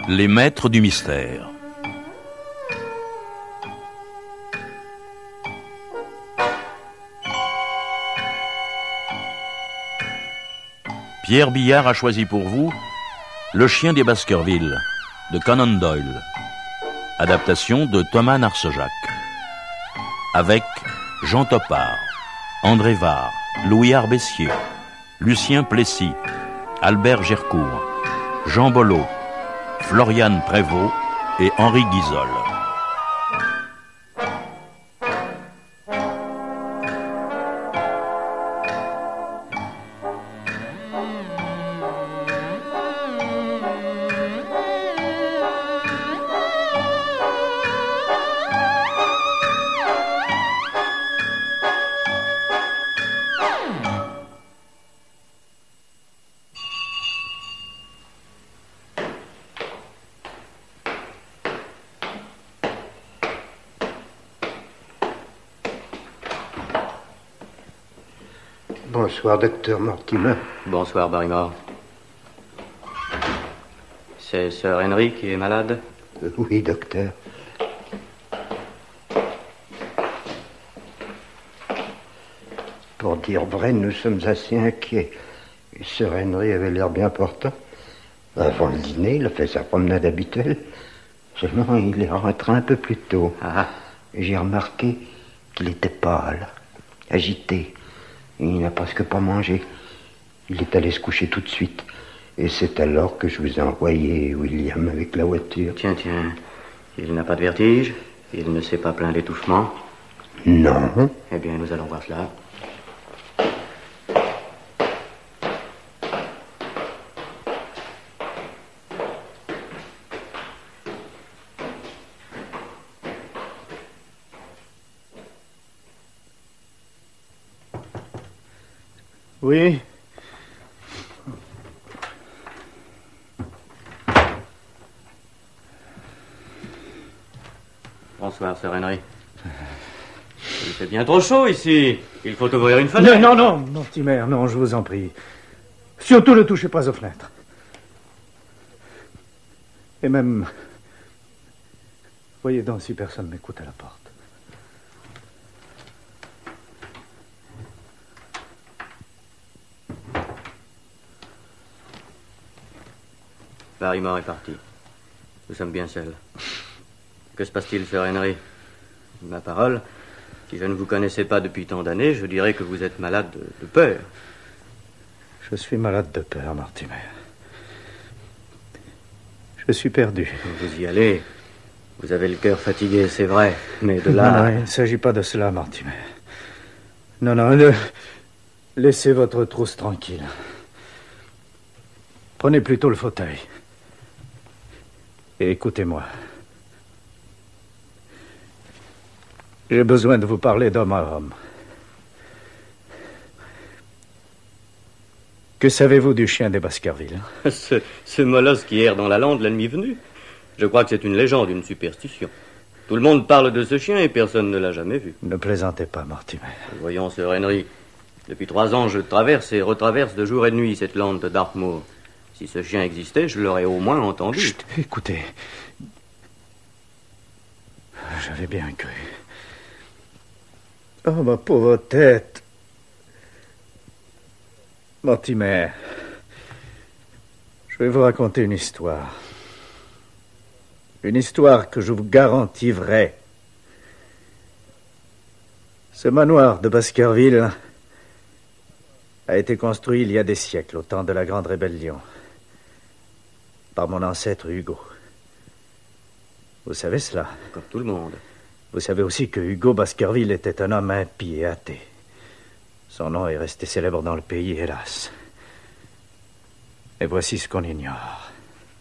Les maîtres du mystère. Pierre Billard a choisi pour vous Le chien des Baskerville de Conan Doyle, adaptation de Thomas Narcejac, avec Jean Topard, André Var, Louis Arbessier, Lucien Plessis, Albert Gercourt, Jean Bollot, Floriane Prévost et Henri Guizol. Bonsoir, docteur Mortimer. Bonsoir, Barrymore. C'est Sir Henry qui est malade? Oui, docteur. Pour dire vrai, nous sommes assez inquiets. Sir Henry avait l'air bien portant. Avant le dîner, il a fait sa promenade habituelle. Seulement, il est rentré un peu plus tôt. J'ai remarqué qu'il était pâle, agité. Il n'a presque pas mangé. Il est allé se coucher tout de suite. Et c'est alors que je vous ai envoyé William avec la voiture. Tiens, il n'a pas de vertige? Il ne s'est pas plaint d'étouffement? Non. Eh bien, nous allons voir cela. Oui. Bonsoir, Sir Henry. Il fait bien trop chaud ici. Il faut ouvrir une fenêtre. Non, Mortimer, non, je vous en prie. Surtout ne touchez pas aux fenêtres. Et même... Voyez donc si personne m'écoute à la porte. Barrymore est parti. Nous sommes bien seuls. Que se passe-t-il, Sir Henry? Ma parole, si je ne vous connaissais pas depuis tant d'années, je dirais que vous êtes malade de peur. Je suis malade de peur, Mortimer. Je suis perdu. Vous y allez. Vous avez le cœur fatigué, c'est vrai. Mais de là... Non, il ne s'agit pas de cela, Mortimer. Non, laissez votre trousse tranquille. Prenez plutôt le fauteuil. Et écoutez-moi. J'ai besoin de vous parler d'homme à homme. Que savez-vous du chien des Baskerville? Ce molosse qui erre dans la lande la nuit venue. Je crois que c'est une légende, une superstition. Tout le monde parle de ce chien et personne ne l'a jamais vu. Ne plaisantez pas, Mortimer. Voyons, Sir Henry. Depuis 3 ans, je traverse et retraverse de jour et de nuit cette lande de Dartmoor. Si ce chien existait, je l'aurais au moins entendu. Chut, écoutez. J'avais bien cru. Oh, ma pauvre tête. Mortimer, je vais vous raconter une histoire. Une histoire que je vous garantis vraie. Ce manoir de Baskerville a été construit il y a des siècles, au temps de la Grande Rébellion, par mon ancêtre Hugo. Vous savez cela? Comme tout le monde. Vous savez aussi que Hugo Baskerville était un homme impie et athée. Son nom est resté célèbre dans le pays, hélas. Et voici ce qu'on ignore.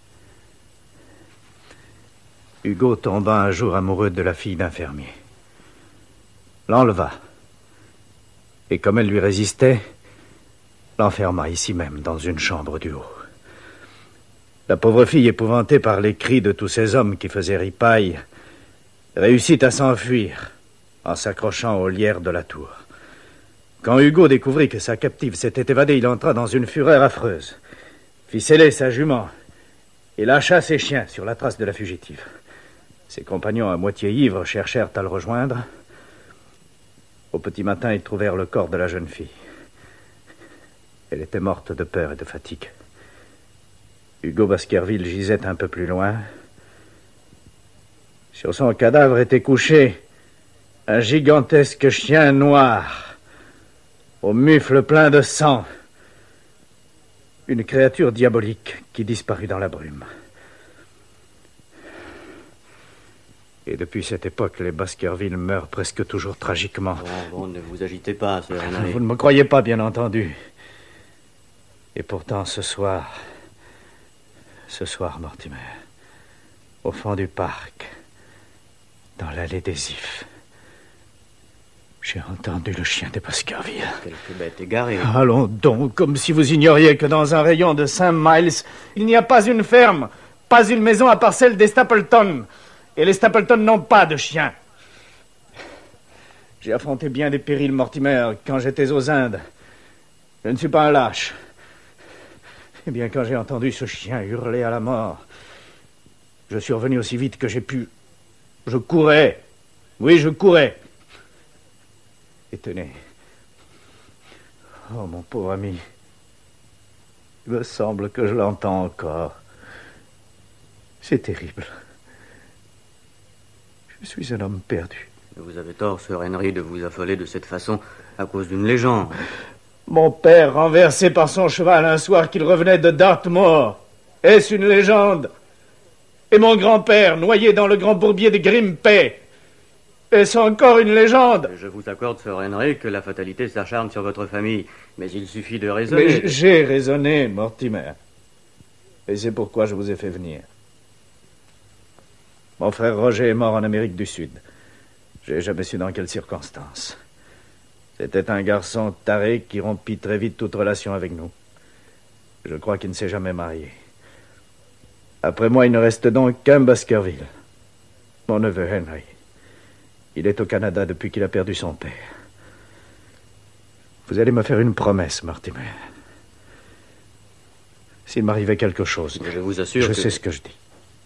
Hugo tomba un jour amoureux de la fille d'un fermier. L'enleva. Et comme elle lui résistait, l'enferma ici même, dans une chambre du haut. La pauvre fille, épouvantée par les cris de tous ces hommes qui faisaient ripaille, réussit à s'enfuir en s'accrochant aux lierres de la tour. Quand Hugo découvrit que sa captive s'était évadée, il entra dans une fureur affreuse, fit sceller sa jument Il lâcha ses chiens sur la trace de la fugitive. Ses compagnons, à moitié ivres, cherchèrent à le rejoindre. Au petit matin, ils trouvèrent le corps de la jeune fille. Elle était morte de peur et de fatigue. Hugo Baskerville gisait un peu plus loin. Sur son cadavre était couché un gigantesque chien noir, aux mufles pleins de sang. Une créature diabolique qui disparut dans la brume. Et depuis cette époque, les Baskerville meurent presque toujours tragiquement. Bon, ne vous agitez pas, Sir Henry. Vous ne me croyez pas, bien entendu. Et pourtant, ce soir, Mortimer, au fond du parc, dans l'allée des Ifs, j'ai entendu le chien des Baskerville. Quelque bête égarée. Allons donc, comme si vous ignoriez que dans un rayon de 5 miles, il n'y a pas une ferme, pas une maison à part celle des Stapleton. Et les Stapleton n'ont pas de chien. J'ai affronté bien des périls, Mortimer, quand j'étais aux Indes. Je ne suis pas un lâche. Eh bien, quand j'ai entendu ce chien hurler à la mort, je suis revenu aussi vite que j'ai pu. Je courais. Oui, je courais. Et tenez. Oh, mon pauvre ami. Il me semble que je l'entends encore. C'est terrible. Je suis un homme perdu. Vous avez tort, Sir Henry, de vous affoler de cette façon à cause d'une légende. Mon père renversé par son cheval un soir qu'il revenait de Dartmoor. Est-ce une légende? Et mon grand-père noyé dans le grand bourbier de Grimpe. Est-ce encore une légende? Je vous accorde, Sir Henry, que la fatalité s'acharne sur votre famille. Mais il suffit de raisonner. Mais j'ai raisonné, Mortimer. Et c'est pourquoi je vous ai fait venir. Mon frère Roger est mort en Amérique du Sud. J'ai jamais su dans quelles circonstances. C'était un garçon taré qui rompit très vite toute relation avec nous. Je crois qu'il ne s'est jamais marié. Après moi, il ne reste donc qu'un Baskerville. Mon neveu Henry. Il est au Canada depuis qu'il a perdu son père. Vous allez me faire une promesse, Mortimer. S'il m'arrivait quelque chose... Je vous assure Je sais ce que je dis.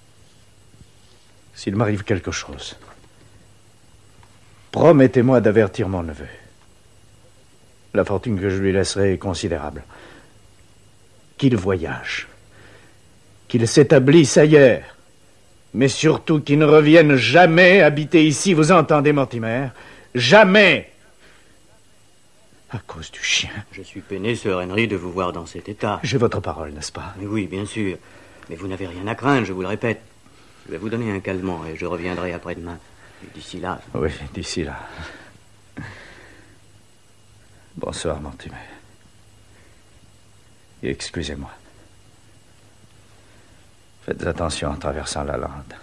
S'il m'arrive quelque chose, promettez-moi d'avertir mon neveu. La fortune que je lui laisserai est considérable. Qu'il voyage. Qu'il s'établisse ailleurs. Mais surtout qu'il ne revienne jamais habiter ici, vous entendez, Mortimer? Jamais! À cause du chien. Je suis peiné, Sir Henry, de vous voir dans cet état. J'ai votre parole, n'est-ce pas? Mais oui, bien sûr. Mais vous n'avez rien à craindre, je vous le répète. Je vais vous donner un calmant et je reviendrai après-demain. Et d'ici là... Oui, d'ici là. Bonsoir, Mortimer. Et excusez-moi. Faites attention en traversant la lande.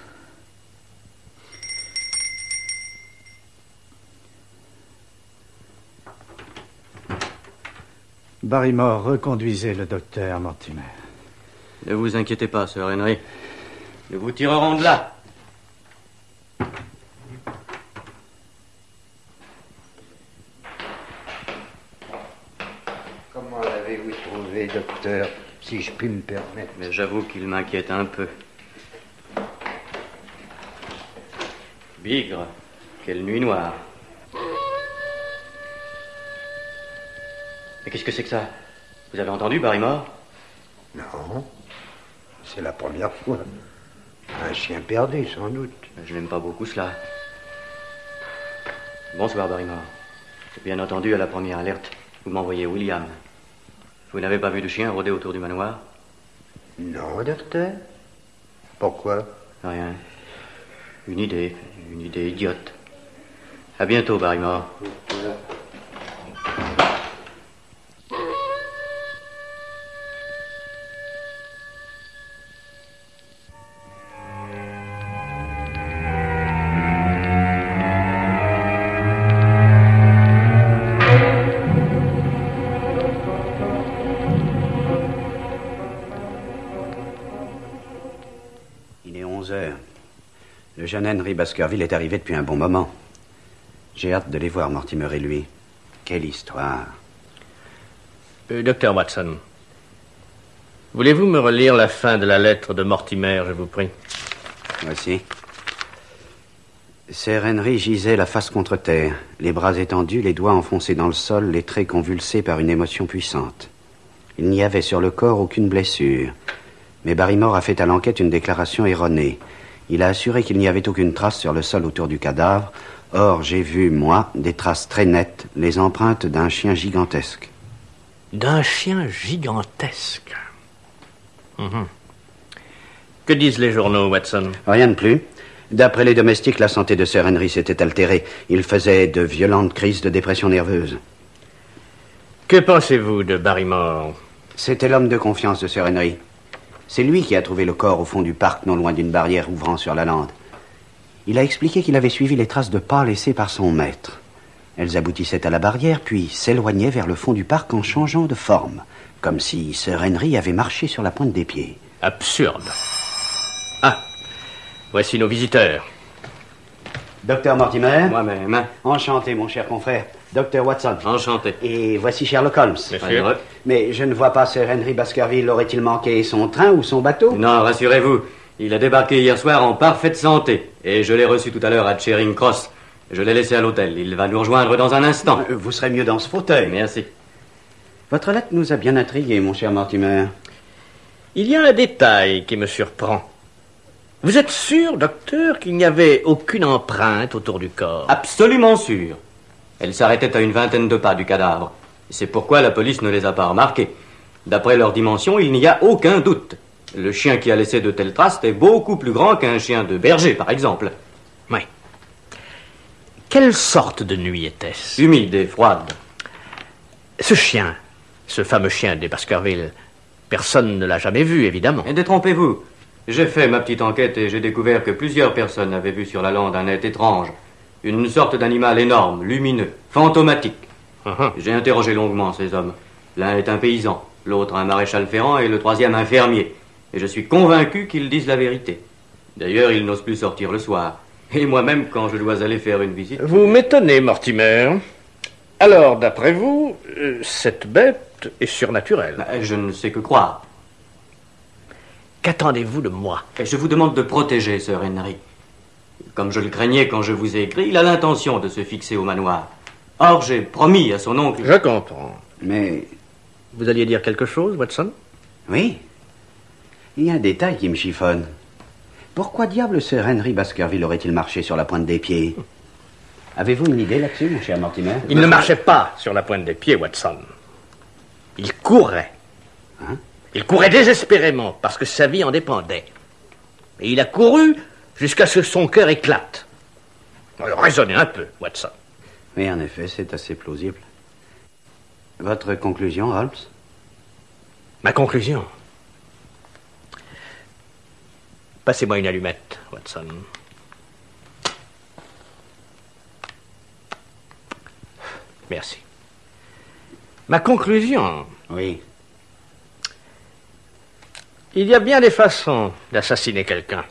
Barrymore, reconduisez le docteur Mortimer. Ne vous inquiétez pas, Sir Henry. Nous vous tirerons de là. Comment l'avez-vous trouvé, docteur, si je puis me permettre? Mais j'avoue qu'il m'inquiète un peu. Bigre, quelle nuit noire. Mais qu'est-ce que c'est que ça? Vous avez entendu, Barrymore? Non, c'est la première fois. Un chien perdu, sans doute. Je n'aime pas beaucoup cela. Bonsoir, Barrymore. Bien entendu, à la première alerte, vous m'envoyez William. Vous n'avez pas vu de chien rôder autour du manoir? Non, docteur. Pourquoi? Rien. Une idée idiote. À bientôt, Barrymore. Le jeune Henry Baskerville est arrivé depuis un bon moment. J'ai hâte de les voir, Mortimer et lui. Quelle histoire. Docteur Watson, Voulez-vous me relire la fin de la lettre de Mortimer, je vous prie? Voici. Sir Henry gisait la face contre terre, les bras étendus, les doigts enfoncés dans le sol, les traits convulsés par une émotion puissante. Il n'y avait sur le corps aucune blessure. Mais Barrymore a fait à l'enquête une déclaration erronée. Il a assuré qu'il n'y avait aucune trace sur le sol autour du cadavre. Or, j'ai vu, moi, des traces très nettes, les empreintes d'un chien gigantesque. D'un chien gigantesque. Que disent les journaux, Watson? Rien de plus. D'après les domestiques, la santé de Sir Henry s'était altérée. Il faisait de violentes crises de dépression nerveuse. Que pensez-vous de Barrymore? C'était l'homme de confiance de Sir Henry. C'est lui qui a trouvé le corps au fond du parc, non loin d'une barrière ouvrant sur la lande. Il a expliqué qu'il avait suivi les traces de pas laissées par son maître. Elles aboutissaient à la barrière, puis s'éloignaient vers le fond du parc en changeant de forme, comme si Sir Henry avait marché sur la pointe des pieds. Absurde. Ah, voici nos visiteurs. Docteur Mortimer. Moi-même. Enchanté, mon cher confrère. Docteur Watson. Enchanté. Et voici Sherlock Holmes. Monsieur. Mais je ne vois pas Sir Henry Baskerville. Aurait-il manqué son train ou son bateau? Non, rassurez-vous. Il a débarqué hier soir en parfaite santé. Et je l'ai reçu tout à l'heure à Charing Cross. Je l'ai laissé à l'hôtel. Il va nous rejoindre dans un instant. Vous serez mieux dans ce fauteuil. Merci. Votre lettre nous a bien intrigués, mon cher Mortimer. Il y a un détail qui me surprend. Vous êtes sûr, docteur, qu'il n'y avait aucune empreinte autour du corps? Absolument sûr. Elle s'arrêtait à une vingtaine de pas du cadavre. C'est pourquoi la police ne les a pas remarqués. D'après leurs dimensions, il n'y a aucun doute. Le chien qui a laissé de telles traces est beaucoup plus grand qu'un chien de berger, par exemple. Oui. Quelle sorte de nuit était-ce? Humide et froide. Ce chien, ce fameux chien des Baskerville, personne ne l'a jamais vu, évidemment. Et détrompez-vous. J'ai fait ma petite enquête et j'ai découvert que plusieurs personnes avaient vu sur la lande un être étrange. Une sorte d'animal énorme, lumineux, fantomatique. J'ai interrogé longuement ces hommes. L'un est un paysan, l'autre un maréchal ferrant et le troisième un fermier. Et je suis convaincu qu'ils disent la vérité. D'ailleurs, ils n'osent plus sortir le soir. Et moi-même, quand je dois aller faire une visite... Vous m'étonnez, Mortimer. Alors, d'après vous, cette bête est surnaturelle. Je ne sais que croire. Qu'attendez-vous de moi? Et je vous demande de protéger Sir Henry. Comme je le craignais quand je vous ai écrit, il a l'intention de se fixer au manoir. Or, j'ai promis à son oncle... Je comprends. Mais... Vous alliez dire quelque chose, Watson? Oui. Il y a un détail qui me chiffonne. Pourquoi diable Sir Henry Baskerville aurait-il marché sur la pointe des pieds? Avez-vous une idée là-dessus, mon cher Mortimer? Il ne marchait pas sur la pointe des pieds, Watson. Il courait. Hein? Il courait désespérément parce que sa vie en dépendait. Et il a couru jusqu'à ce que son cœur éclate. Alors, raisonnez un peu, Watson. Oui, en effet, c'est assez plausible. Votre conclusion, Holmes? Ma conclusion. Passez-moi une allumette, Watson. Merci. Ma conclusion. Oui. Il y a bien des façons d'assassiner quelqu'un.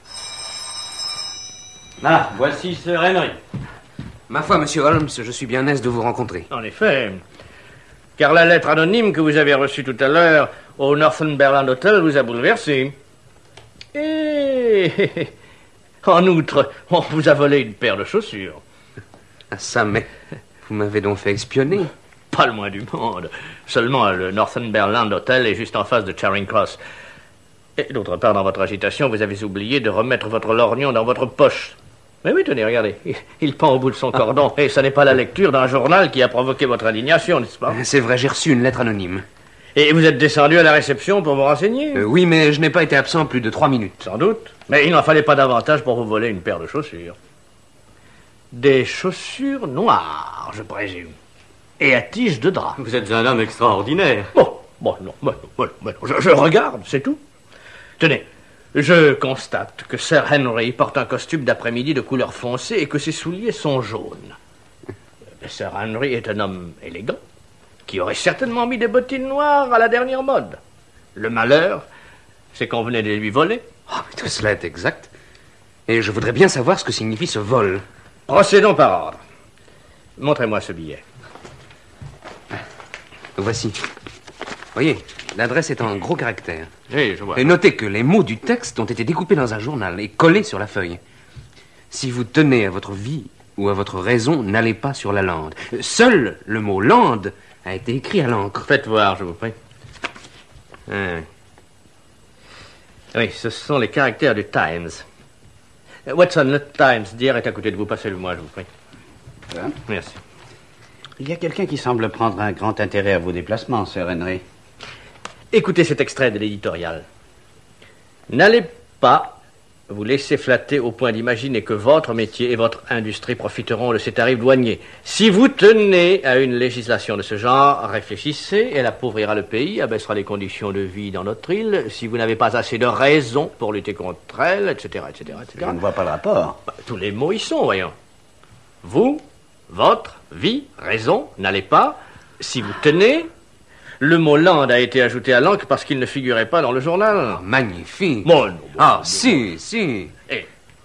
Ah, voici Sir Henry. Ma foi, monsieur Holmes, je suis bien aise de vous rencontrer. En effet. Car la lettre anonyme que vous avez reçue tout à l'heure au Northumberland Hotel vous a bouleversé. Et en outre, on vous a volé une paire de chaussures. Ah ça, mais vous m'avez donc fait espionner. Pas le moins du monde. Seulement, le Northumberland Hotel est juste en face de Charing Cross. Et d'autre part, dans votre agitation, vous avez oublié de remettre votre lorgnon dans votre poche. Mais oui, tenez, regardez. Il pend au bout de son cordon. Et ce n'est pas la lecture d'un journal qui a provoqué votre indignation, n'est-ce pas? C'est vrai, j'ai reçu une lettre anonyme. Et vous êtes descendu à la réception pour vous renseigner? Oui, mais je n'ai pas été absent plus de 3 minutes. Sans doute. Mais il n'en fallait pas davantage pour vous voler une paire de chaussures. Des chaussures noires, je présume. Et à tige de drap. Vous êtes un homme extraordinaire. Bon, non, je regarde, c'est tout. Tenez, je constate que Sir Henry porte un costume d'après-midi de couleur foncée et que ses souliers sont jaunes. Sir Henry est un homme élégant, qui aurait certainement mis des bottines noires à la dernière mode. Le malheur, c'est qu'on venait de les lui voler. Oh, mais tout cela est exact. Et je voudrais bien savoir ce que signifie ce vol. Procédons par ordre. Montrez-moi ce billet. Voici. Voyez, l'adresse est en gros caractères. Oui, je vois. Et notez que les mots du texte ont été découpés dans un journal et collés sur la feuille. Si vous tenez à votre vie ou à votre raison, n'allez pas sur la lande. Seul le mot lande a été écrit à l'encre. Faites voir, je vous prie. Oui, ce sont les caractères du Times. Watson, le Times d'hier est à côté de vous. Passez-le-moi, je vous prie. Hein? Merci. Il y a quelqu'un qui semble prendre un grand intérêt à vos déplacements, Sir Henry. Écoutez cet extrait de l'éditorial. N'allez pas vous laisser flatter au point d'imaginer que votre métier et votre industrie profiteront de ces tarifs douaniers. Si vous tenez à une législation de ce genre, réfléchissez, elle appauvrira le pays, abaissera les conditions de vie dans notre île. Si vous n'avez pas assez de raisons pour lutter contre elle, etc., etc., etc. Je ne vois pas le rapport. Tous les mots y sont, voyons. Vous, votre vie, raison, n'allez pas. Si vous tenez... Le mot land a été ajouté à l'encre parce qu'il ne figurait pas dans le journal. Oh, magnifique. Bon, si. Et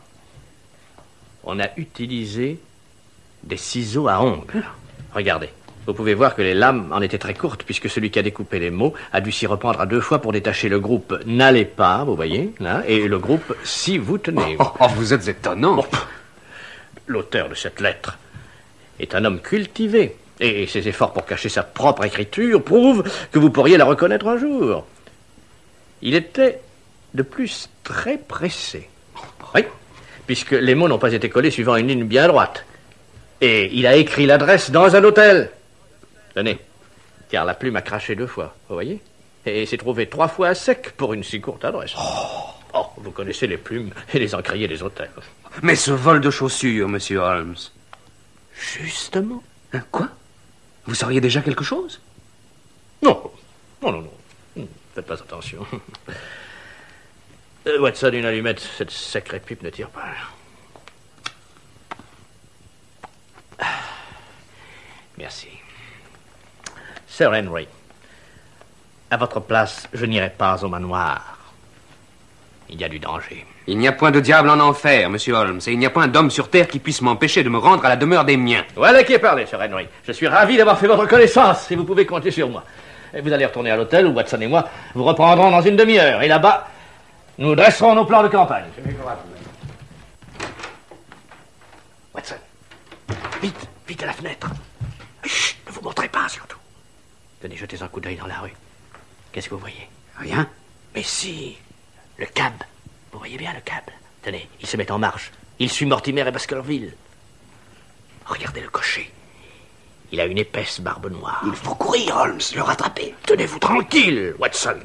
on a utilisé des ciseaux à ongles. Regardez. Vous pouvez voir que les lames en étaient très courtes puisque celui qui a découpé les mots a dû s'y reprendre à 2 fois pour détacher le groupe « n'allez pas », vous voyez, là, et le groupe « si vous tenez ». Vous êtes étonnant. Bon, l'auteur de cette lettre est un homme cultivé. Et ses efforts pour cacher sa propre écriture prouvent que vous pourriez la reconnaître un jour. Il était, de plus, très pressé. Oui, puisque les mots n'ont pas été collés suivant une ligne bien droite. Et il a écrit l'adresse dans un hôtel. Tenez, car la plume a craché 2 fois, vous voyez? Et s'est trouvé 3 fois à sec pour une si courte adresse. Oh, vous connaissez les plumes et les encriers des hôtels. Mais ce vol de chaussures, monsieur Holmes. Justement. Quoi? Vous sauriez déjà quelque chose? Non. Faites pas attention. Watson, une allumette, cette sacrée pipe ne tire pas. Merci. Sir Henry, à votre place, je n'irai pas au manoir. Il y a du danger. Il n'y a point de diable en enfer, monsieur Holmes, et il n'y a point d'homme sur terre qui puisse m'empêcher de me rendre à la demeure des miens. Voilà qui est parlé, Sir Henry. Je suis ravi d'avoir fait votre connaissance, et vous pouvez compter sur moi. Et vous allez retourner à l'hôtel où Watson et moi vous reprendrons dans une demi-heure. Et là-bas, nous dresserons nos plans de campagne. Watson, vite à la fenêtre. Chut, ne vous montrez pas, surtout. Tenez, jetez un coup d'œil dans la rue. Qu'est-ce que vous voyez? Rien. Mais si, le cab. Vous voyez bien le cab? Tenez, il se met en marche. Il suit Mortimer et Baskerville. Regardez le cocher. Il a une épaisse barbe noire. Il faut courir, Holmes, le rattraper. Tenez-vous tranquille, Watson.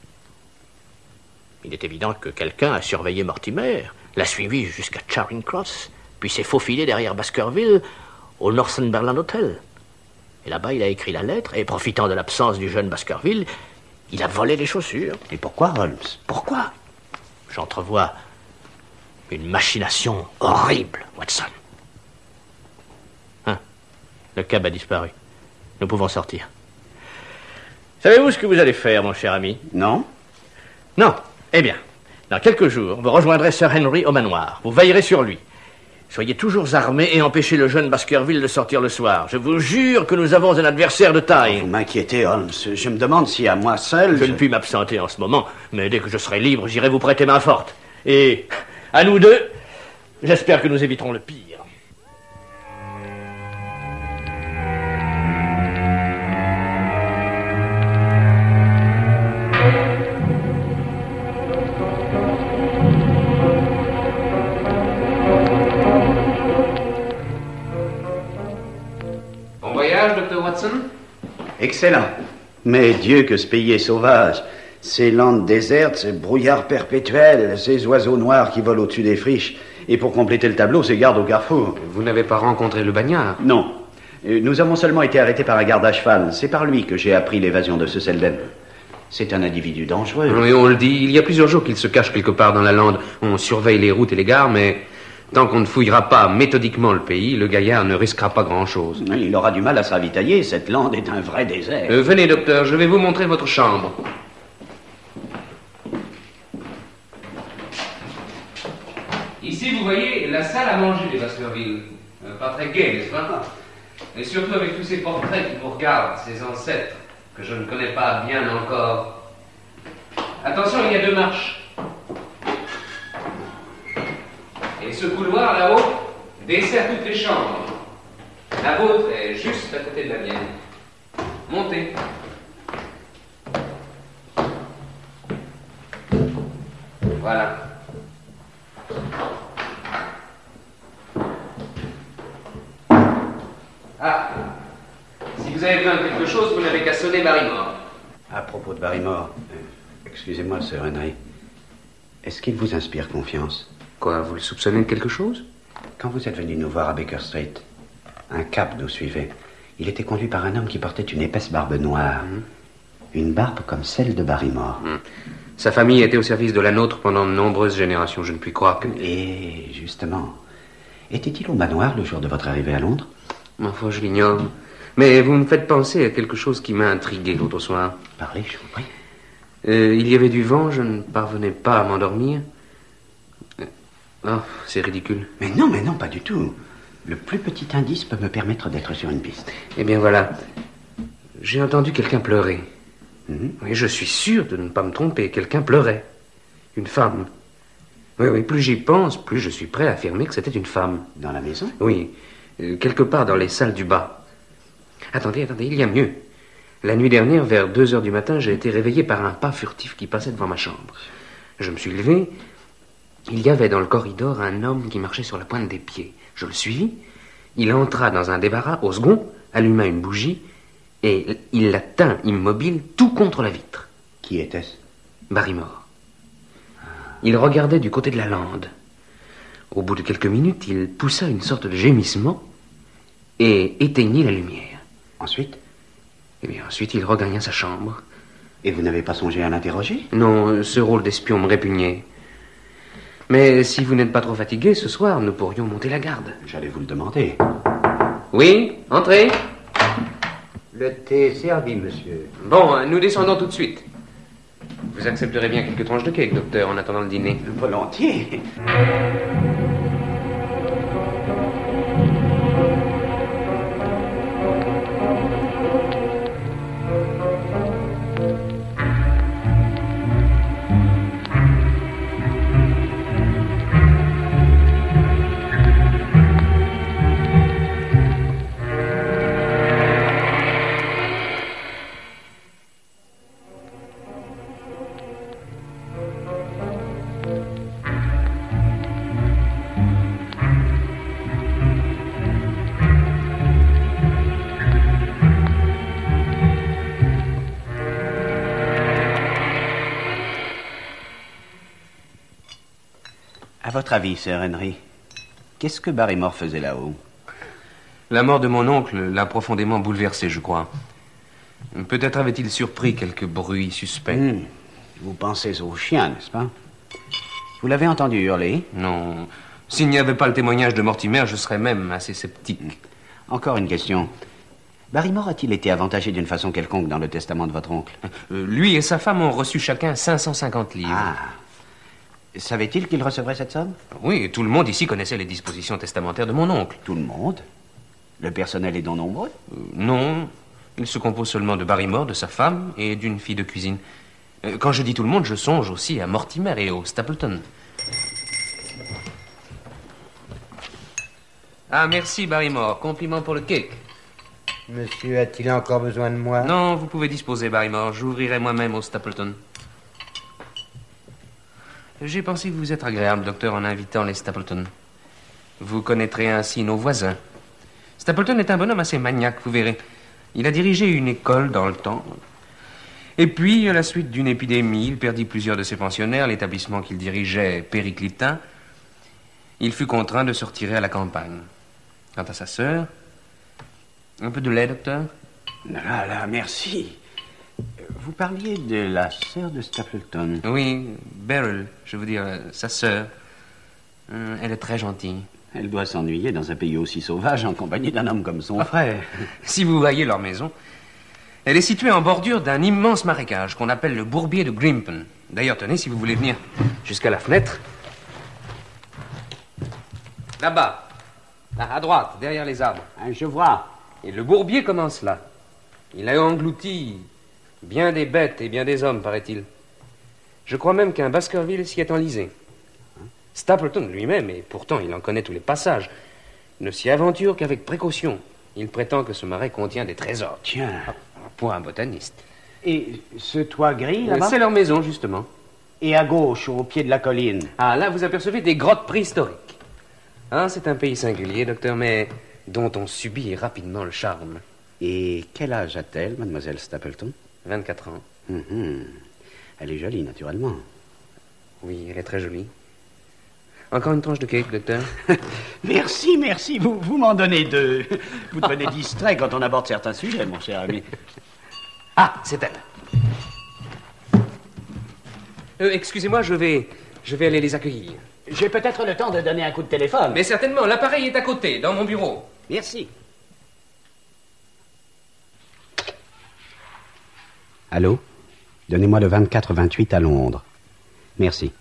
Il est évident que quelqu'un a surveillé Mortimer, l'a suivi jusqu'à Charing Cross, puis s'est faufilé derrière Baskerville au Northumberland Hotel. Et là-bas, il a écrit la lettre, et profitant de l'absence du jeune Baskerville, il a volé les chaussures. Et pourquoi, Holmes? Pourquoi? J'entrevois une machination horrible, Watson. Le cab a disparu. Nous pouvons sortir. Savez-vous ce que vous allez faire, mon cher ami? Non. Non. Eh bien, dans quelques jours, vous rejoindrez Sir Henry au manoir. Vous veillerez sur lui. Soyez toujours armés et empêchez le jeune Baskerville de sortir le soir. Je vous jure que nous avons un adversaire de taille. Vous m'inquiétez, Holmes. Je me demande si à moi seul... Je ne puis m'absenter en ce moment, mais dès que je serai libre, j'irai vous prêter main forte. Et à nous deux, j'espère que nous éviterons le pire. Dr. Watson? Excellent. Mais Dieu, que ce pays est sauvage. Ces landes désertes, ces brouillards perpétuels, ces oiseaux noirs qui volent au-dessus des friches. Et pour compléter le tableau, ces gardes au carrefour. Vous n'avez pas rencontré le bagnard? Non. Nous avons seulement été arrêtés par un garde à cheval. C'est par lui que j'ai appris l'évasion de ce Selden. C'est un individu dangereux. Oui, on le dit. Il y a plusieurs jours qu'il se cache quelque part dans la lande. On surveille les routes et les gares, mais... tant qu'on ne fouillera pas méthodiquement le pays, le gaillard ne risquera pas grand-chose. Il aura du mal à se ravitailler. Cette lande est un vrai désert. Venez, docteur, je vais vous montrer votre chambre. Ici, vous voyez, la salle à manger des Baskerville. Pas très gai, n'est-ce pas? Et surtout avec tous ces portraits qui vous regardent, ces ancêtres. que je ne connais pas bien encore. Attention, il y a 2 marches. Et ce couloir là-haut dessert toutes les chambres. La vôtre est juste à côté de la mienne. Montez. Voilà. Ah, si vous avez besoin de quelque chose, vous n'avez qu'à sonner Barrymore. À propos de Barrymore, excusez-moi, Sir Henry. Est-ce qu'il vous inspire confiance? Quoi, vous le soupçonnez de quelque chose? Quand vous êtes venu nous voir à Baker Street, un cab nous suivait. Il était conduit par un homme qui portait une épaisse barbe noire. Une barbe comme celle de Barrymore. Sa famille était au service de la nôtre pendant de nombreuses générations, je ne puis croire que... Et justement, était-il au manoir le jour de votre arrivée à Londres? Ma foi, je l'ignore. Mais vous me faites penser à quelque chose qui m'a intrigué l'autre soir. Parlez, je vous prie. Il y avait du vent, je ne parvenais pas à m'endormir. Oh, c'est ridicule. Mais non, pas du tout. Le plus petit indice peut me permettre d'être sur une piste. Eh bien voilà, j'ai entendu quelqu'un pleurer. Oui, je suis sûr de ne pas me tromper. Quelqu'un pleurait. Une femme. Oui, plus j'y pense, plus je suis prêt à affirmer que c'était une femme. Dans la maison? Oui, quelque part dans les salles du bas. Attendez, il y a mieux. La nuit dernière, vers 2 heures du matin, j'ai été réveillé par un pas furtif qui passait devant ma chambre. Je me suis levé. Il y avait dans le corridor un homme qui marchait sur la pointe des pieds. Je le suivis. Il entra dans un débarras au second, alluma une bougie, et il la tint immobile tout contre la vitre. Qui était-ce? Barrymore. Il regardait du côté de la lande. Au bout de quelques minutes, il poussa une sorte de gémissement et éteignit la lumière. Ensuite? Eh bien, ensuite, il regagna sa chambre. Et vous n'avez pas songé à l'interroger? Non, ce rôle d'espion me répugnait. Mais si vous n'êtes pas trop fatigué, ce soir, nous pourrions monter la garde. J'allais vous le demander. Oui, entrez. Le thé est servi, monsieur. Bon, nous descendons tout de suite. Vous accepterez bien quelques tranches de cake, docteur, en attendant le dîner? Volontiers. À votre avis, Sir Henry, qu'est-ce que Barrymore faisait là-haut? La mort de mon oncle l'a profondément bouleversé, je crois. Peut-être avait-il surpris quelques bruits suspects. Vous pensez au chien, n'est-ce pas? Vous l'avez entendu hurler? Non. S'il n'y avait pas le témoignage de Mortimer, je serais même assez sceptique. Encore une question. Barrymore a-t-il été avantagé d'une façon quelconque dans le testament de votre oncle? Lui et sa femme ont reçu chacun 550 livres. Ah. Savait-il qu'il recevrait cette somme? Oui, tout le monde ici connaissait les dispositions testamentaires de mon oncle. Tout le monde? Le personnel est donc nombreux? Non. Il se compose seulement de Barrymore, de sa femme et d'une fille de cuisine. Quand je dis tout le monde, je songe aussi à Mortimer et au Stapleton. Ah, merci Barrymore. Compliment pour le cake. Monsieur a-t-il encore besoin de moi? Non, vous pouvez disposer, Barrymore. J'ouvrirai moi-même au Stapleton. J'ai pensé vous être agréable, docteur, en invitant les Stapleton. Vous connaîtrez ainsi nos voisins. Stapleton est un bonhomme assez maniaque, vous verrez. Il a dirigé une école dans le temps. Et puis, à la suite d'une épidémie, il perdit plusieurs de ses pensionnaires. L'établissement qu'il dirigeait périclita. Il fut contraint de se retirer à la campagne. Quant à sa sœur... Un peu de lait, docteur? Là, merci. Vous parliez de la sœur de Stapleton. Oui, Beryl, je veux dire, sa sœur. Elle est très gentille. Elle doit s'ennuyer dans un pays aussi sauvage en compagnie d'un homme comme son frère. Si vous voyez leur maison, elle est située en bordure d'un immense marécage qu'on appelle le bourbier de Grimpen. D'ailleurs, tenez, si vous voulez venir jusqu'à la fenêtre. Là-bas, à droite, derrière les arbres. Je vois. Et le bourbier commence là. Il a englouti Bien des bêtes et bien des hommes, paraît-il. Je crois même qu'un Baskerville s'y est enlisé. Stapleton lui-même, et pourtant il en connaît tous les passages, ne s'y aventure qu'avec précaution. Il prétend que ce marais contient des trésors. Tiens. Pour un botaniste. Et ce toit gris, là-bas? C'est leur maison, justement. Et à gauche, au pied de la colline? Ah, là, vous apercevez des grottes préhistoriques. Ah, c'est un pays singulier, docteur, mais dont on subit rapidement le charme. Et quel âge a-t-elle, mademoiselle Stapleton? 24 ans. Elle est jolie, naturellement. Oui, elle est très jolie. Encore une tranche de cake, docteur? Merci, merci. Vous m'en donnez deux. Vous devenez distrait quand on aborde certains sujets, mon cher ami. Ah, c'est elle. Excusez-moi, je vais aller les accueillir. J'ai peut-être le temps de donner un coup de téléphone. Mais certainement, l'appareil est à côté, dans mon bureau. Merci. Allô? Donnez-moi le 24-28 à Londres. Merci.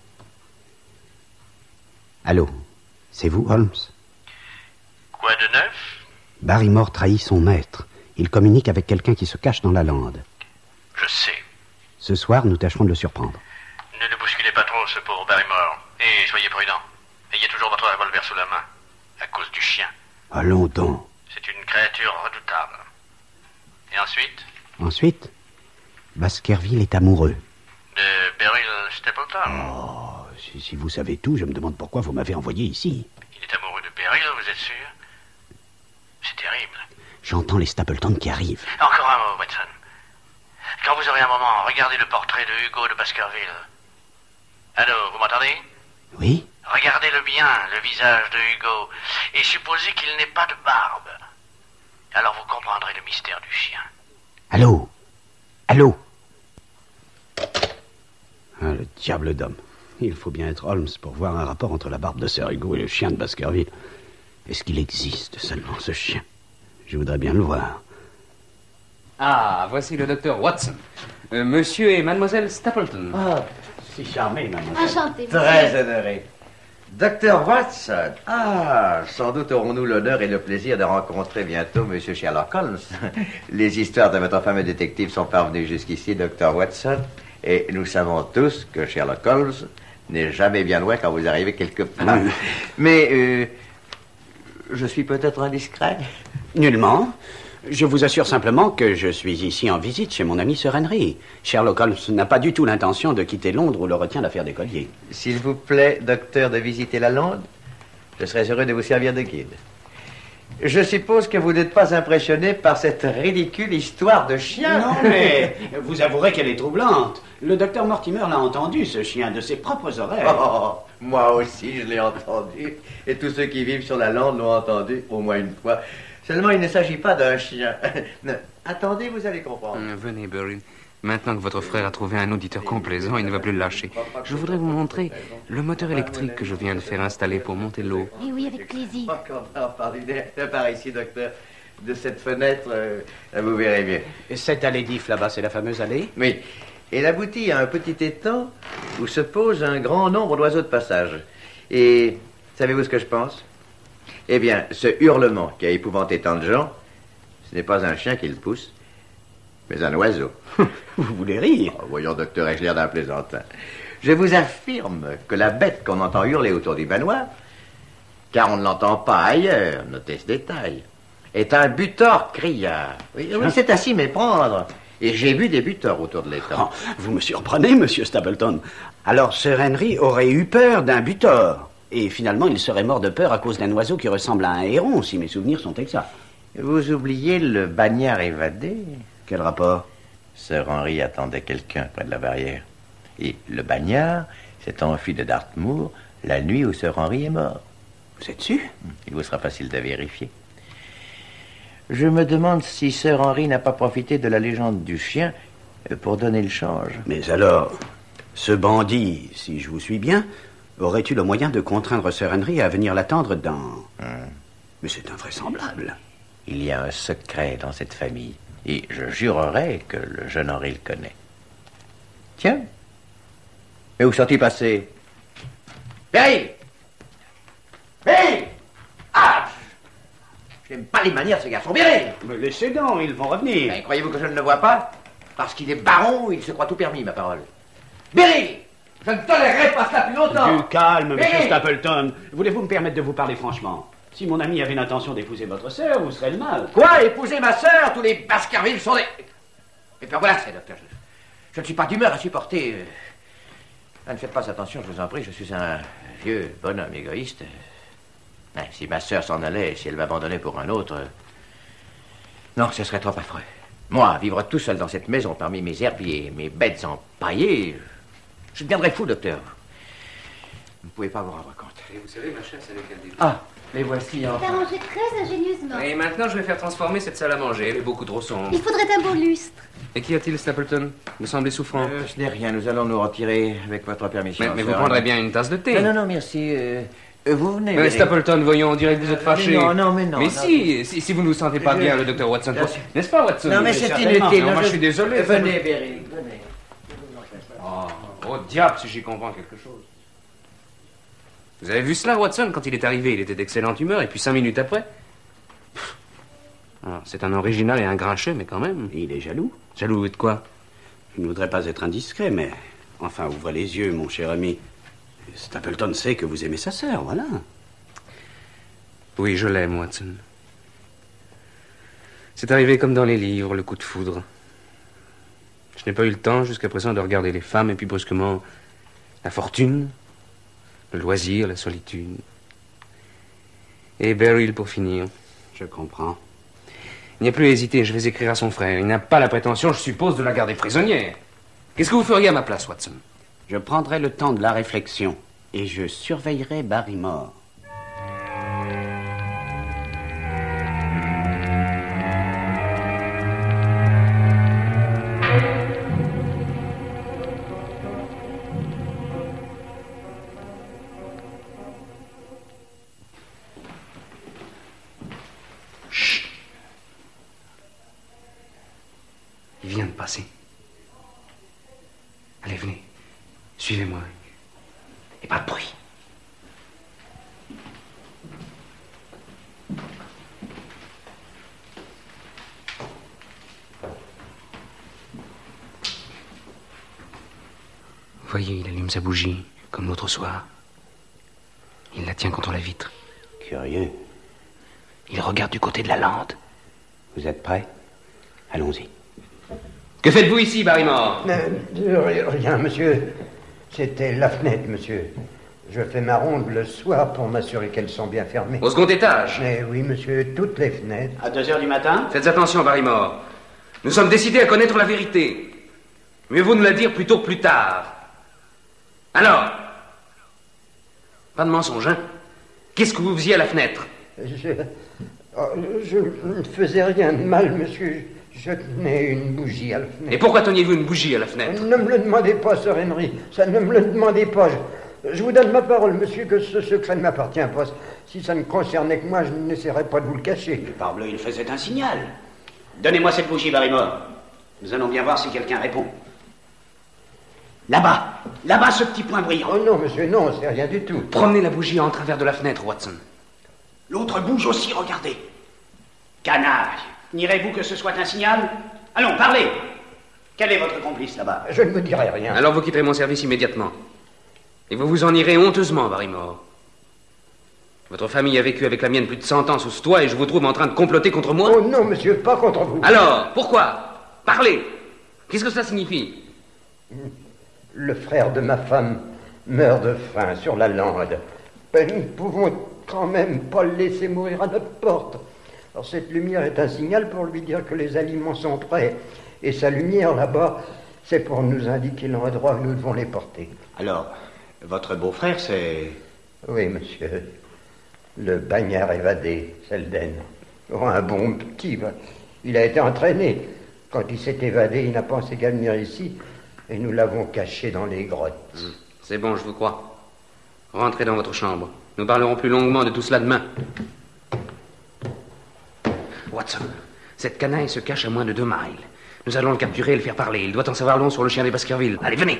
Allô? C'est vous, Holmes? Quoi de neuf? Barrymore trahit son maître. Il communique avec quelqu'un qui se cache dans la lande. Je sais. Ce soir, nous tâcherons de le surprendre. Ne le bousculez pas trop, ce pauvre Barrymore. Et soyez prudent. Ayez toujours votre revolver sous la main. À cause du chien. Allons donc. C'est une créature redoutable. Et ensuite? Ensuite, Baskerville est amoureux. De Beryl Stapleton. Oh, si vous savez tout, je me demande pourquoi vous m'avez envoyé ici. Il est amoureux de Beryl, vous êtes sûr? C'est terrible. J'entends les Stapleton qui arrivent. Encore un mot, Watson. Quand vous aurez un moment, regardez le portrait de Hugo de Baskerville. Allô, vous m'entendez? Oui? Regardez-le bien, le visage de Hugo, et supposez qu'il n'ait pas de barbe. Alors vous comprendrez le mystère du chien. Allô? Allô? Ah, le diable d'homme. Il faut bien être Holmes pour voir un rapport entre la barbe de Sir Hugo et le chien de Baskerville. Est-ce qu'il existe seulement, ce chien? Je voudrais bien le voir. Ah, voici le docteur Watson. Monsieur et mademoiselle Stapleton. Ah, si charmé, mademoiselle. Enchanté. Très honoré. Docteur Watson. Ah, sans doute aurons-nous l'honneur et le plaisir de rencontrer bientôt Monsieur Sherlock Holmes. Les histoires de votre fameux détective sont parvenues jusqu'ici, Docteur Watson, et nous savons tous que Sherlock Holmes n'est jamais bien loin quand vous arrivez quelque part. Mais, je suis peut-être indiscret? Nullement. Je vous assure simplement que je suis ici en visite chez mon ami Sir Henry. Sherlock Holmes n'a pas du tout l'intention de quitter Londres où le retient l'affaire des colliers. S'il vous plaît, docteur, de visiter la Lande, je serais heureux de vous servir de guide. Je suppose que vous n'êtes pas impressionné par cette ridicule histoire de chien. Non, mais vous avouerez qu'elle est troublante. Le docteur Mortimer l'a entendu, ce chien, de ses propres oreilles. Oh, moi aussi, je l'ai entendu. Et tous ceux qui vivent sur la Lande l'ont entendu au moins une fois. Seulement, il ne s'agit pas d'un chien. Attendez, vous allez comprendre. Venez, Beryl. Maintenant que votre frère a trouvé un auditeur complaisant, il ne va plus le lâcher. Je voudrais vous montrer le moteur électrique que je viens de faire installer pour monter l'eau. Eh oui, avec plaisir. Parlez par ici, docteur. De cette fenêtre, vous verrez bien. Cette allée d'If, là-bas, c'est la fameuse allée? Oui. Elle aboutit à un petit étang où se pose un grand nombre d'oiseaux de passage. Et savez-vous ce que je pense? Eh bien, ce hurlement qui a épouvanté tant de gens, ce n'est pas un chien qui le pousse, mais un oiseau. Vous voulez rire? Oh, voyons, docteur, ai-je l'air d'un plaisantin? Je vous affirme que la bête qu'on entend hurler autour du manoir, car on ne l'entend pas ailleurs, notez ce détail, est un butor criard. Oui, c'est à s'y méprendre. Et j'ai vu des butors autour de l'étang. Oh, vous me surprenez, monsieur Stapleton. Alors, Sir Henry aurait eu peur d'un butor. Et finalement, il serait mort de peur à cause d'un oiseau qui ressemble à un héron, si mes souvenirs sont exacts. Vous oubliez le bagnard évadé? Quel rapport? Sir Henry attendait quelqu'un près de la barrière. Et le bagnard s'est enfui de Dartmoor la nuit où Sir Henry est mort. Vous êtes sûr? Il vous sera facile de vérifier. Je me demande si Sir Henry n'a pas profité de la légende du chien pour donner le change. Mais alors, ce bandit, si je vous suis bien, aurait eu le moyen de contraindre Sir Henry à venir l'attendre dans... Mais c'est invraisemblable. Il y a un secret dans cette famille, et je jurerais que le jeune Henry le connaît. Tiens, mais où sont-ils passés? Beryl! Beryl! Ah! J'aime pas les manières de ce garçon. Beryl! Mais laissez donc, ils vont revenir. Ben, croyez-vous que je ne le vois pas? Parce qu'il est baron, il se croit tout permis, ma parole. Berry! Je ne tolérerai pas cela plus longtemps! Du calme, Berry! monsieur Stapleton. Voulez-vous me permettre de vous parler franchement? Si mon ami avait l'intention d'épouser votre sœur, vous serez le mal. Quoi? Épouser ma sœur? Tous les Baskerville sont des... Et puis voilà, c'est docteur. Je ne suis pas d'humeur à supporter... Ah, ne faites pas attention, je vous en prie, je suis un vieux bonhomme égoïste. Si ma sœur s'en allait, si elle m'abandonnait pour un autre... Non, ce serait trop affreux. Moi, vivre tout seul dans cette maison parmi mes herbiers, mes bêtes empaillées... Je deviendrais fou, docteur. Vous ne pouvez pas vous rendre compte. Et vous savez, ma chère, c'est lequel des deux? Ah, les voici C'est enfin. arrangé très ingénieusement. Et maintenant, je vais faire transformer cette salle à manger. Elle est beaucoup trop sombre. Il faudrait un beau lustre. Et qu'y a-t-il, Stapleton? Vous semblez souffrant. Ce n'est rien, nous allons nous retirer avec votre permission. Mais vous prendrez bien une tasse de thé. Non, merci. Vous venez. Mais Stapleton, voyons, on dirait que vous êtes fâché. Non. Mais non, si vous ne vous sentez pas bien, le docteur Watson. N'est-ce pas, Watson? Non, mais c'est Certainement. inutile. Non, moi, je suis désolé. Venez, Berry, venez. Oh, diable, si j'y comprends quelque chose. Vous avez vu cela, Watson? Quand il est arrivé, il était d'excellente humeur, et puis 5 minutes après... C'est un original et un grincheux, mais quand même. Il est jaloux. Jaloux de quoi? Je ne voudrais pas être indiscret, mais... Enfin, ouvrez les yeux, mon cher ami. Stapleton sait que vous aimez sa sœur, voilà. Oui, je l'aime, Watson. C'est arrivé comme dans les livres, le coup de foudre. Je n'ai pas eu le temps, jusqu'à présent, de regarder les femmes, et puis brusquement, la fortune, le loisir, la solitude. Et Beryl pour finir. Je comprends. Il n'y a plus à hésiter, je vais écrire à son frère. Il n'a pas la prétention, je suppose, de la garder prisonnière. Qu'est-ce que vous feriez à ma place, Watson? Je prendrai le temps de la réflexion et je surveillerai Barrymore. Chut. Il vient de passer. Allez, venez. Suivez-moi. Et pas de bruit. Vous voyez, il allume sa bougie, comme l'autre soir. Il la tient contre la vitre. Curieux. Il regarde du côté de la lande. Vous êtes prêts? Allons-y. Que faites-vous ici, Barrymore? Rien, monsieur. C'était la fenêtre, monsieur. Je fais ma ronde le soir pour m'assurer qu'elles sont bien fermées. Au second étage? Mais oui, monsieur, toutes les fenêtres. À 2h du matin? Faites attention, Barrymore. Nous sommes décidés à connaître la vérité. Mieux vaut nous la dire plus tôt que plus tard. Alors? Pas de mensonge, hein? Qu'est-ce que vous faisiez à la fenêtre? Je ne faisais rien de mal, monsieur. Je tenais une bougie à la fenêtre. Et pourquoi teniez-vous une bougie à la fenêtre? Ne me le demandez pas, Sir Henry. Ça ne me le demandez pas. Je vous donne ma parole, monsieur, que ce secret ne m'appartient pas. Si ça ne concernait que moi, je n'essaierais pas de vous le cacher. Mais parbleu, il faisait un signal. Donnez-moi cette bougie, Barrymore. Nous allons bien voir si quelqu'un répond. Là-bas. Là-bas, ce petit point brillant. Oh non, monsieur, non, c'est rien du tout. Promenez la bougie en travers de la fenêtre, Watson. L'autre bouge aussi, regardez. Canaille. N'irez-vous que ce soit un signal? Allons, parlez. Quel est votre complice là-bas? Je ne vous dirai rien. Alors vous quitterez mon service immédiatement. Et vous vous en irez honteusement, Barrymore. Votre famille a vécu avec la mienne plus de 100 ans sous ce toit et je vous trouve en train de comploter contre moi? Oh non, monsieur, pas contre vous. Alors, pourquoi? Parlez. Qu'est-ce que cela signifie? Le frère de ma femme meurt de faim sur la lande. Ben, nous ne pouvons quand même pas le laisser mourir à notre porte. Alors cette lumière est un signal pour lui dire que les aliments sont prêts. Et sa lumière là-bas, c'est pour nous indiquer l'endroit où nous devons les porter. Alors, votre beau-frère, c'est... Oui, monsieur. Le bagnard évadé, Selden. Oh, un bon petit. Il a été entraîné. Quand il s'est évadé, il n'a pensé qu'à venir ici. Et nous l'avons caché dans les grottes. C'est bon, je vous crois. Rentrez dans votre chambre. Nous parlerons plus longuement de tout cela demain. Watson, cette canaille se cache à moins de 2 miles. Nous allons le capturer et le faire parler. Il doit en savoir long sur le chien des Baskerville. Allez, venez.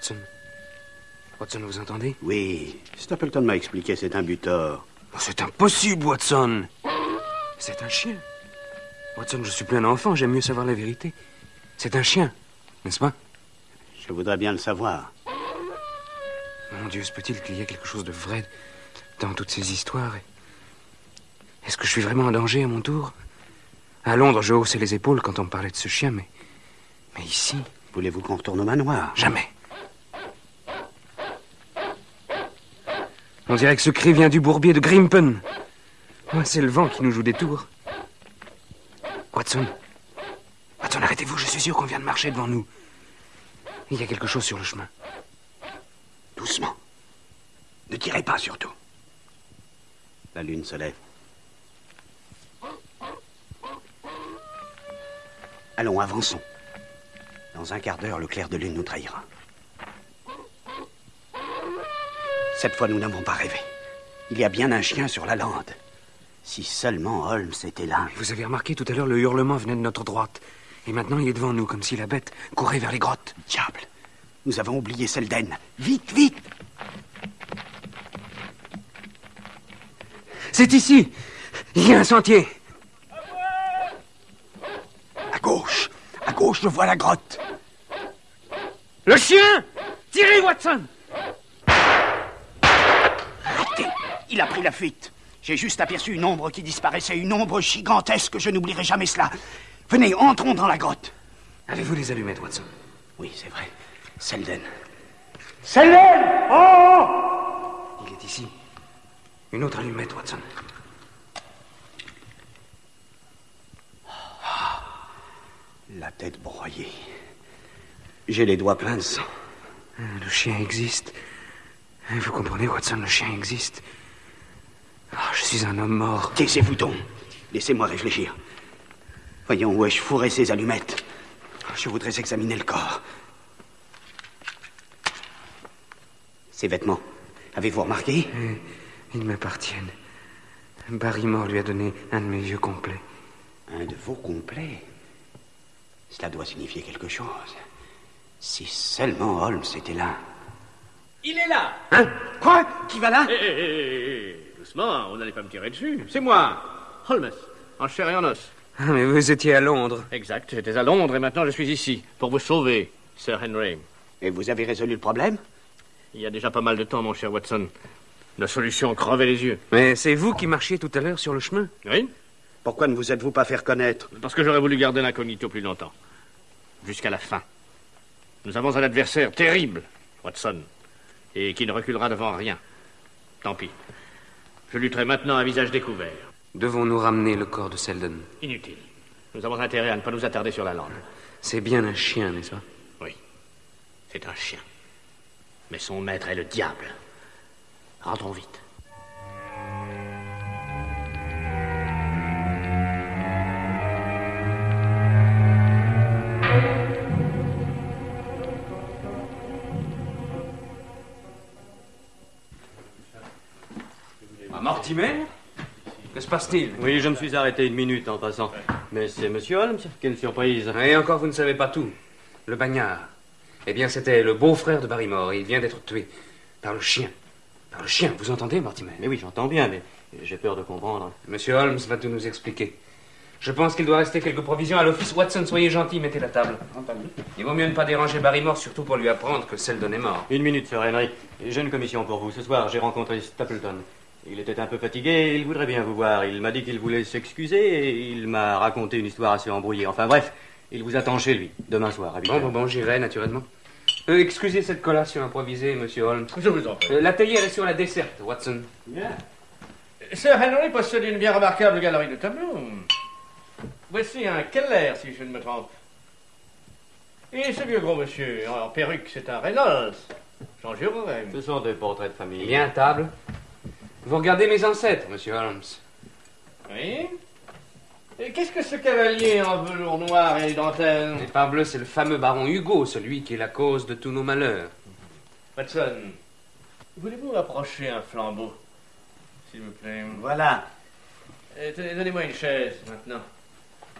Watson. Watson, vous entendez? Oui, Stapleton m'a expliqué, c'est un butor. Oh, c'est impossible, Watson. C'est un chien. Watson, je suis plus un enfant, j'aime mieux savoir la vérité. C'est un chien, n'est-ce pas? Je voudrais bien le savoir. Mon Dieu, se peut-il qu'il y ait quelque chose de vrai dans toutes ces histoires? Est-ce que je suis vraiment en danger à mon tour? À Londres, je haussais les épaules quand on me parlait de ce chien, mais ici... Voulez-vous qu'on retourne au manoir? Jamais. On dirait que ce cri vient du bourbier de Grimpen. C'est le vent qui nous joue des tours. Watson, arrêtez-vous, je suis sûr qu'on vient de marcher devant nous. Il y a quelque chose sur le chemin. Doucement. Ne tirez pas, surtout. La lune se lève. Allons, avançons. Dans un quart d'heure, le clair de lune nous trahira. Cette fois, nous n'avons pas rêvé. Il y a bien un chien sur la lande. Si seulement Holmes était là. Vous avez remarqué, tout à l'heure, le hurlement venait de notre droite. Et maintenant, il est devant nous, comme si la bête courait vers les grottes. Diable! Nous avons oublié Selden. Vite, vite! C'est ici! Il y a un sentier! À gauche, je vois la grotte. Le chien! Tirez, Watson! Arrêtez! Il a pris la fuite. J'ai juste aperçu une ombre qui disparaissait, une ombre gigantesque, je n'oublierai jamais cela. Venez, entrons dans la grotte. Avez-vous les allumettes, Watson? Oui, c'est vrai. Selden. Selden! Oh! Il est ici. Une autre allumette, Watson. La tête broyée. J'ai les doigts pleins de sang. Le chien existe. Vous comprenez, Watson, le chien existe. Oh, je suis un homme mort. Taisez-vous donc. Laissez-moi réfléchir. Voyons où ai-je fourré ces allumettes. Je voudrais examiner le corps. Ces vêtements, avez-vous remarqué? Ils m'appartiennent. Barrymore lui a donné un de mes vieux complets. Un de vos complets? Cela doit signifier quelque chose. Si seulement Holmes était là. Il est là! Hein? Quoi? Qui va là? Doucement, vous n'allez pas me tirer dessus. C'est moi, Holmes, en chair et en os. Ah, mais vous étiez à Londres. Exact, j'étais à Londres et maintenant je suis ici, pour vous sauver, Sir Henry. Et vous avez résolu le problème? Il y a déjà pas mal de temps, mon cher Watson. La solution crevait les yeux. Mais c'est vous qui marchiez tout à l'heure sur le chemin? Oui. Pourquoi ne vous êtes-vous pas fait reconnaître? Parce que j'aurais voulu garder l'incognito plus longtemps. Jusqu'à la fin. Nous avons un adversaire terrible, Watson, et qui ne reculera devant rien. Tant pis. Je lutterai maintenant à visage découvert. Devons-nous ramener le corps de Selden? Inutile. Nous avons intérêt à ne pas nous attarder sur la lande. C'est bien un chien, n'est-ce pas? Oui. C'est un chien. Mais son maître est le diable. Rentrons vite. Mortimer? Que se passe-t-il? Oui, je me suis arrêté une minute en passant. Mais c'est Monsieur Holmes? Quelle surprise. Et encore, vous ne savez pas tout. Le bagnard. Eh bien, c'était le beau-frère de Barrymore. Il vient d'être tué par le chien. Par le chien, vous entendez, Mortimer? Mais oui, j'entends bien, mais j'ai peur de comprendre. Monsieur Holmes va tout nous expliquer. Je pense qu'il doit rester quelques provisions à l'office. Watson, soyez gentil, mettez la table. Entendu. Il vaut mieux ne pas déranger Barrymore, surtout pour lui apprendre que Selden est mort. Une minute, Sir Henry. J'ai une commission pour vous. Ce soir, j'ai rencontré Stapleton. Il était un peu fatigué et il voudrait bien vous voir. Il m'a dit qu'il voulait s'excuser et il m'a raconté une histoire assez embrouillée. Enfin bref, il vous attend chez lui, demain soir, à 8h. Bon, j'irai, naturellement. Excusez cette collation improvisée, monsieur Holmes. Je vous en prie. La théière est sur la desserte, Watson. Bien. Sir Henry possède une bien remarquable galerie de tableaux. Voici un Keller, si je ne me trompe. Et ce vieux gros monsieur en perruque, c'est un Reynolds. J'en jurerais. Ce sont des portraits de famille. Bien, table. Vous regardez mes ancêtres, monsieur Holmes. Oui. Et qu'est-ce que ce cavalier en velours noir et dentelle? Et parbleu, c'est le fameux baron Hugo, celui qui est la cause de tous nos malheurs. Watson, voulez-vous approcher un flambeau, s'il vous plaît? Voilà. Donnez-moi une chaise, maintenant.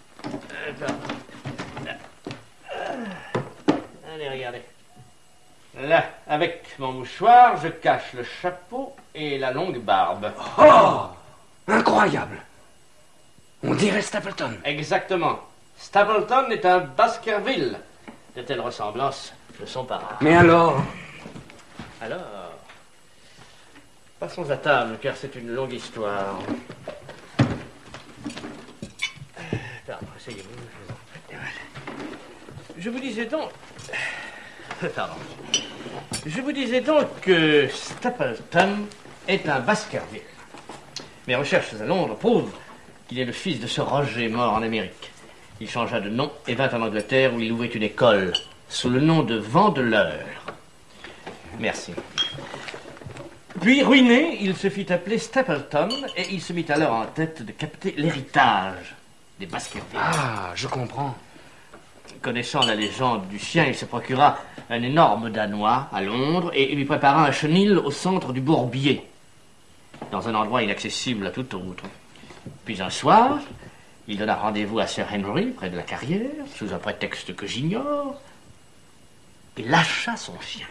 Allez, regardez. Là, avec mon mouchoir, je cache le chapeau et la longue barbe. Oh! Incroyable! On dirait Stapleton. Exactement. Stapleton est un Baskerville. De telles ressemblances ne sont pas rares. Mais alors? Alors, passons à table, car c'est une longue histoire. Pardon, asseyez-vous. Je vous disais donc... Pardon. Je vous disais donc que Stapleton est un Baskerville. Mes recherches à Londres prouvent qu'il est le fils de Sir Roger mort en Amérique. Il changea de nom et vint en Angleterre où il ouvrit une école sous le nom de Vandeleur. Merci. Puis, ruiné, il se fit appeler Stapleton et il se mit alors en tête de capter l'héritage des Baskerville. Ah, je comprends. Connaissant la légende du chien, il se procura un énorme Danois à Londres et lui prépara un chenil au centre du Bourbier, dans un endroit inaccessible à tout autre. Puis un soir, il donna rendez-vous à Sir Henry, près de la carrière, sous un prétexte que j'ignore, et lâcha son chien.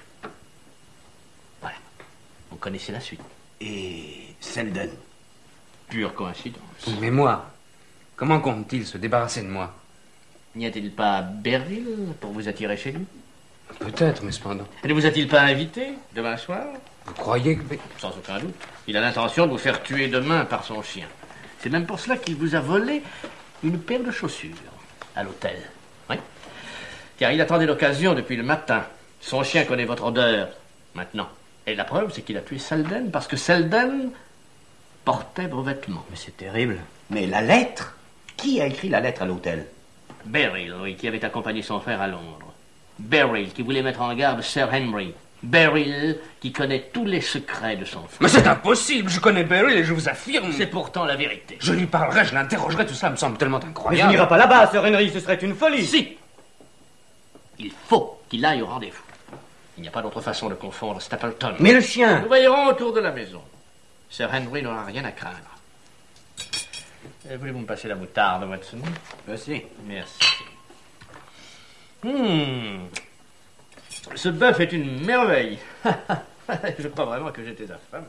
Voilà. Vous connaissez la suite. Et Selden? Pure coïncidence. Mais moi, comment compte-t-il se débarrasser de moi? N'y a-t-il pas Berville pour vous attirer chez lui? Peut-être, mais cependant. Ne vous a-t-il pas invité demain soir? Vous croyez que... Sans aucun doute. Il a l'intention de vous faire tuer demain par son chien. C'est même pour cela qu'il vous a volé une paire de chaussures à l'hôtel. Oui. Car il attendait l'occasion depuis le matin. Son chien connaît votre odeur maintenant. Et la preuve, c'est qu'il a tué Selden parce que Selden portait vos vêtements. Mais c'est terrible. Mais la lettre? Qui a écrit la lettre à l'hôtel? Beryl, oui, qui avait accompagné son frère à Londres. Beryl, qui voulait mettre en garde Sir Henry. Beryl, qui connaît tous les secrets de son frère. Mais c'est impossible, je connais Beryl et je vous affirme... C'est pourtant la vérité. Je lui parlerai, je l'interrogerai, tout cela me semble tellement Mais incroyable. je n'irai pas là-bas, Sir Henry, ce serait une folie. Si! Il faut qu'il aille au rendez-vous. Il n'y a pas d'autre façon de confondre Stapleton. Mais le chien? Nous veillerons autour de la maison. Sir Henry n'aura rien à craindre. Voulez-vous me passer la moutarde, Watson? Merci. Merci. Ce bœuf est une merveille. Je crois vraiment que j'étais affamé.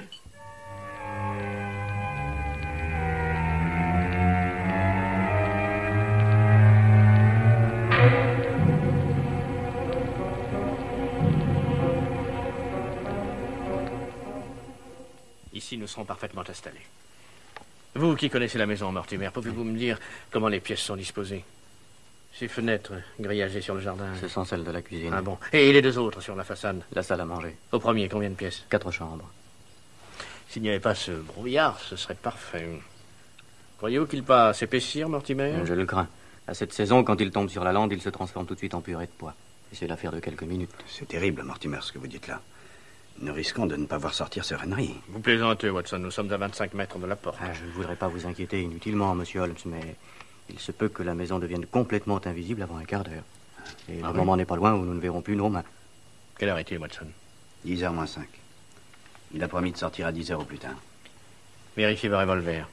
Ici, nous serons parfaitement installés. Vous qui connaissez la maison, Mortimer, pouvez-vous me dire comment les pièces sont disposées? Ces fenêtres grillagées sur le jardin. Ce sont celles de la cuisine. Ah bon. Et les deux autres sur la façade? La salle à manger. Au premier, combien de pièces? 4 chambres. S'il n'y avait pas ce brouillard, ce serait parfait. Croyez-vous qu'il va s'épaissir, Mortimer? Je le crains. À cette saison, quand il tombe sur la lande, il se transforme tout de suite en purée de pois. Et c'est l'affaire de quelques minutes. C'est terrible, Mortimer, ce que vous dites là. Nous risquons de ne pas voir sortir Sir Henry. Vous plaisantez, Watson. Nous sommes à 25 mètres de la porte. Je ne voudrais pas vous inquiéter inutilement, monsieur Holmes, mais il se peut que la maison devienne complètement invisible avant un quart d'heure. Et le moment n'est pas loin où nous ne verrons plus nos mains. Quelle heure est-il, Watson? 10h moins 5. Il a promis de sortir à 10h au plus tard. Vérifiez vos revolvers.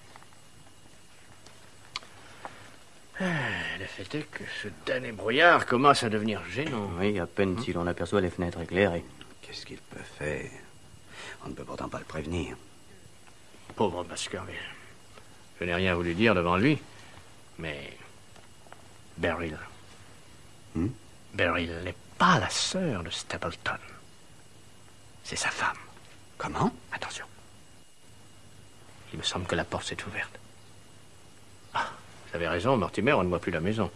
Le fait est que ce damné brouillard commence à devenir gênant. Oui, à peine si l'on aperçoit les fenêtres éclairées. Qu'est-ce qu'il peut faire? On ne peut pourtant pas le prévenir. Pauvre Baskerville. Je n'ai rien voulu dire devant lui, mais... Beryl. Beryl n'est pas la sœur de Stapleton. C'est sa femme. Comment? Attention. Il me semble que la porte s'est ouverte. Ah, vous avez raison, Mortimer, on ne voit plus la maison.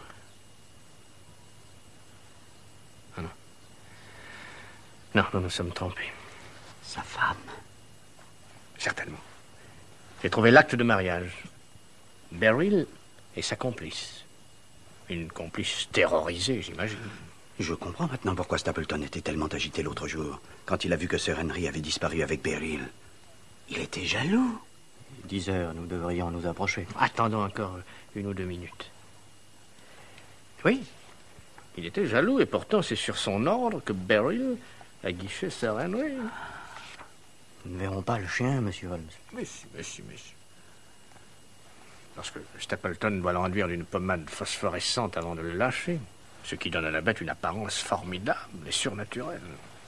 Ah non. Non, nous nous sommes trompés. Sa femme? Certainement. J'ai trouvé l'acte de mariage. Beryl et sa complice. Une complice terrorisée, j'imagine. Je comprends maintenant pourquoi Stapleton était tellement agité l'autre jour, quand il a vu que Sir Henry avait disparu avec Beryl. Il était jaloux. 10 heures, nous devrions nous approcher. Attendons encore 1 ou 2 minutes. Oui, il était jaloux et pourtant c'est sur son ordre que Beryl a guiché Sir Henry. Nous ne verrons pas le chien, monsieur Holmes. Mais si. Parce que Stapleton doit l'enduire d'une pommade phosphorescente avant de le lâcher, ce qui donne à la bête une apparence formidable et surnaturelle.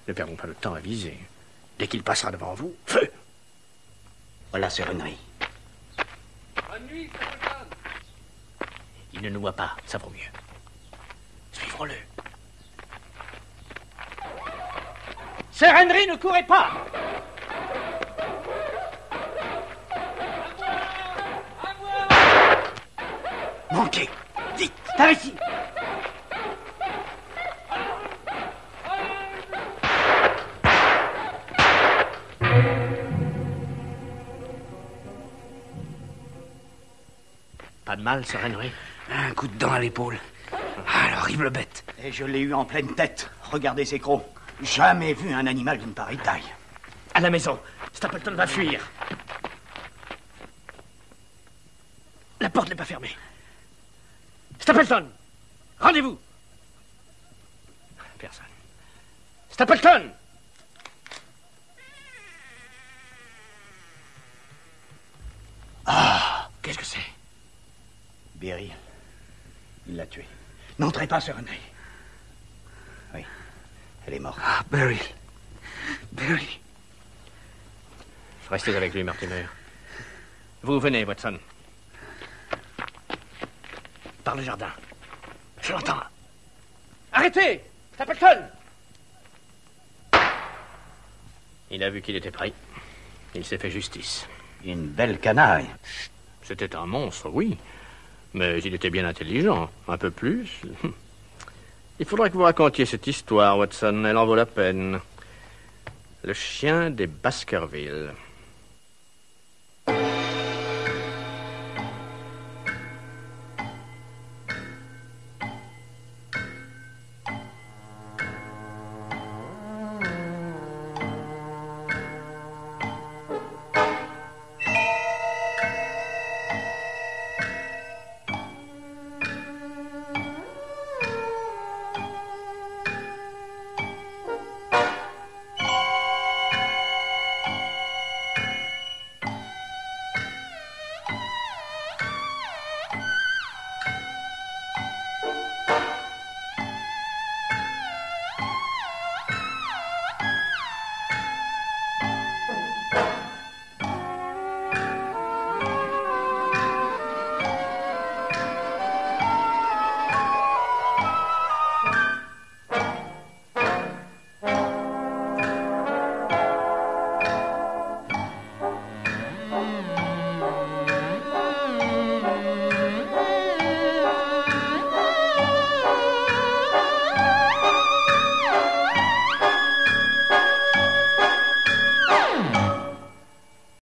Ne perdons pas de temps à viser. Dès qu'il passera devant vous, feu! Voilà, Sir Henry. Bonne nuit, Stapleton. Il ne nous voit pas, ça vaut mieux. Suivons-le. Sir Henry, ne courez pas! Manquez! Vite! Par ici! Pas de mal, Sir Henry? Un coup de dent à l'épaule. Ah, l'horrible bête. Et je l'ai eu en pleine tête. Regardez ces crocs. Jamais vu un animal d'une pareille taille. À la maison. Stapleton va fuir. La porte n'est pas fermée. Stapleton! Rendez-vous! Personne. Stapleton! Ah! Qu'est-ce que c'est? Beryl. Il l'a tuée. N'entrez pas, Sir Henry. Oui. Elle est morte. Ah, Beryl. Beryl. Restez avec lui, Mortimer. Vous venez, Watson. Par le jardin. Je l'entends. Arrêtez! Stapleton! Il a vu qu'il était pris. Il s'est fait justice. Une belle canaille. C'était un monstre, oui. Mais il était bien intelligent. Un peu plus. Il faudrait que vous racontiez cette histoire, Watson. Elle en vaut la peine. Le chien des Baskerville.